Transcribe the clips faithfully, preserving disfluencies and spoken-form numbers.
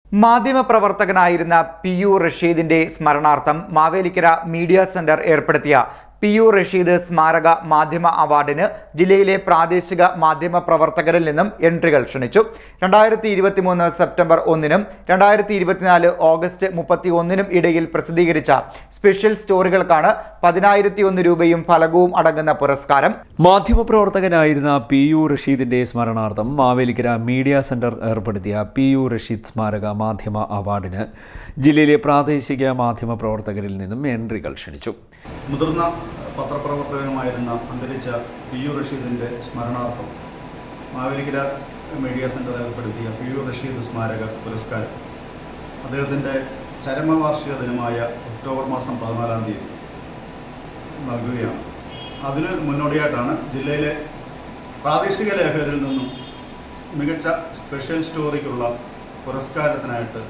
മാധ്യമപ്രവർത്തകനായിരുന്ന P U റഷീദിന്റെ സ്മരണാർത്ഥം Mavelikkara media centre ഏർപ്പെടുത്തിയ പി യു റഷീദ് സ്മാരക മാധ്യമ അവാർഡിന് ജില്ലയിലെ പ്രാദേശിക മാധ്യമ പ്രവർത്തകരിൽ നിന്നും എൻട്രികൾ ക്ഷണിച്ചു. രണ്ടായിരത്തി ഇരുപത്തി മൂന്ന് സെപ്റ്റംബർ ഒന്നിനും രണ്ടായിരത്തി ഇരുപത്തിനാല് ഓഗസ്റ്റ് മുപ്പത്തി ഒന്നിനും ഇടയിൽ പ്രസിദ്ധീകരിച്ച സ്പെഷ്യൽ സ്റ്റോറികൾക്കാണ് പതിനായിരത്തി ഒന്ന് രൂപയും ഫലകവും അടങ്ങുന്ന പുരസ്കാരം. മാധ്യമപ്രവർത്തകനായിരുന്ന പി യു റഷീദിന്റെ സ്മരണാർത്ഥം മാവേലിക്കര മീഡിയ സെന്റർ ഏർപ്പെടുത്തിയ പി യു റഷീദ് സ്മാരക മാധ്യമ അവാർഡിന് ജില്ലയിലെ പ്രാദേശിക മാധ്യമ പ്രവർത്തകരിൽ നിന്നും എൻട്രികൾ ക്ഷണിച്ചു. മുതിർന്ന പത്രപ്രവർത്തകനുമായിരുന്ന അന്തരിച്ച പി യു റഷീദിൻ്റെ സ്മരണാർത്ഥം മാവേലിക്കര മീഡിയ സെൻറ്റർ ഏർപ്പെടുത്തിയ പി യു റഷീദ് സ്മാരക പുരസ്കാരം അദ്ദേഹത്തിൻ്റെ ചരമവാർഷിക ദിനമായ ഒക്ടോബർ മാസം പതിനാലാം തീയതി നൽകുകയാണ്. അതിന് മുന്നോടിയായിട്ടാണ് ജില്ലയിലെ പ്രാദേശിക ലേഖകരിൽ നിന്നും മികച്ച സ്പെഷ്യൽ സ്റ്റോറിക്കുള്ള പുരസ്കാരത്തിനായിട്ട്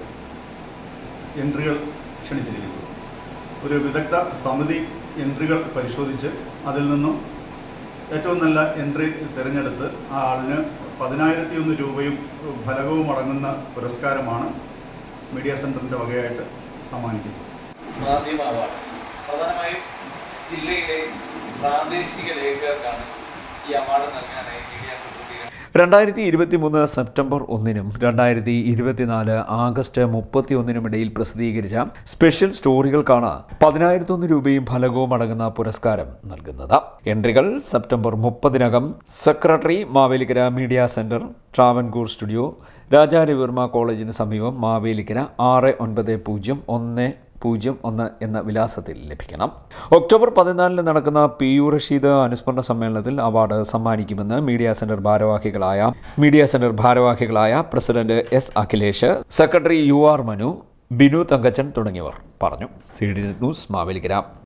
എൻട്രികൾ ക്ഷണിച്ചിരിക്കുന്നത്. ഒരു വിദഗ്ധ സമിതി എൻട്രികൾ പരിശോധിച്ച് അതിൽ നിന്നും ഏറ്റവും നല്ല എൻട്രി തിരഞ്ഞെടുത്ത് ആ ആളിന് പതിനായിരത്തി ഒന്ന് രൂപയും ഫലകവും അടങ്ങുന്ന പുരസ്കാരമാണ് മീഡിയ സെൻറ്ററിൻ്റെ വകയായിട്ട് സമ്മാനിക്കുന്നത്. മാധ്യമ അവാർഡ് പ്രധാനമായും ജില്ലയിലെ പ്രാദേശിക ലേഖകർക്കാണ് ഈ അവാർഡ് നൽകാനായി മീഡിയ സെൻറ്റർ. രണ്ടായിരത്തി ഇരുപത്തി മൂന്ന് സെപ്റ്റംബർ ഒന്നിനും രണ്ടായിരത്തി ഇരുപത്തിനാല് ആഗസ്റ്റ് മുപ്പത്തി ഒന്നിനും ഇടയിൽ പ്രസിദ്ധീകരിച്ച സ്പെഷ്യൽ സ്റ്റോറികൾക്കാണ് പതിനായിരത്തി ഒന്ന് രൂപയും ഫലകവും അടങ്ങുന്ന പുരസ്കാരം നൽകുന്നത്. എൻട്രികൾ സെപ്റ്റംബർ മുപ്പതിനകം secretary Mavelikkara media centre, Travancore studio, Raja Ravivarma കോളേജിന് സമീപം മാവേലിക്കര ആറ് ഒൻപത് പൂജ്യം ഒന്ന് പൂജ്യം ഒന്ന് എന്ന വിലാസത്തിൽ ലഭിക്കണം. ഒക്ടോബർ പതിനാലിന് നടക്കുന്ന പി യു റഷീദ് അനുസ്മരണ സമ്മേളനത്തിൽ അവാർഡ് സമ്മാനിക്കുമെന്ന് മീഡിയ സെന്റർ ഭാരവാഹികളായ മീഡിയ സെന്റർ ഭാരവാഹികളായ president S Akhilesh, secretary U R Manu, Binu Thankachan തുടങ്ങിയവർ പറഞ്ഞു. C D news Mavelikkara.